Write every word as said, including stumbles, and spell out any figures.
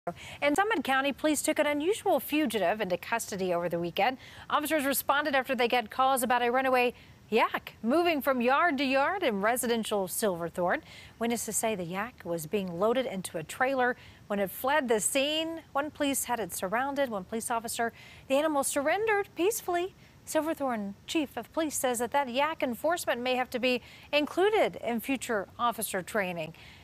In Summit County, police took an unusual fugitive into custody over the weekend. Officers responded after they got calls about a runaway yak moving from yard to yard in residential Silverthorne. Witnesses say the yak was being loaded into a trailer when it fled the scene. One police had it surrounded. One police officer, the animal surrendered peacefully. Silverthorne Chief of Police says that that yak enforcement may have to be included in future officer training.